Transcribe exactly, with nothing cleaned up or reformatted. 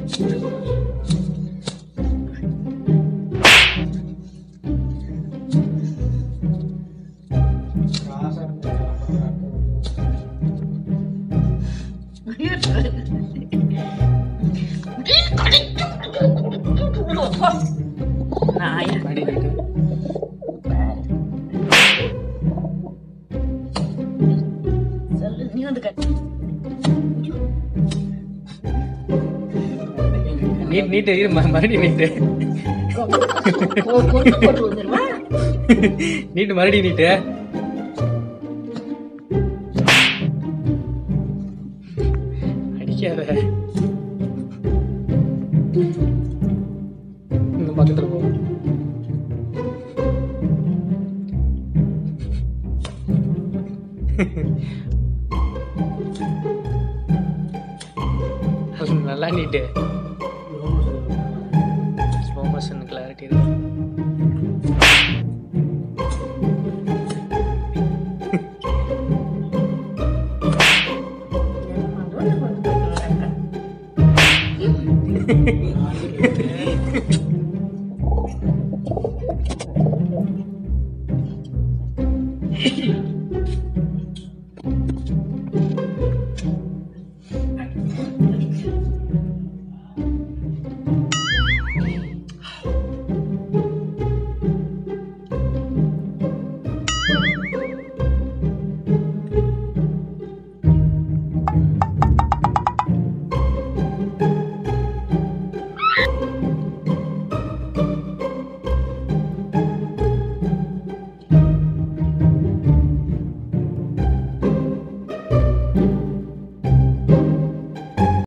Nah, ya. Ni dekat. நீட் நீட் மறுபடியும் நீட்டு நீட்டு மறுபடியும் நீட்டு அடிக்காத இந்த பக்கத்துல போ நல்லா நீட்டு ஸ்லோ மோஷன் கிளாரிட்டி இருக்கு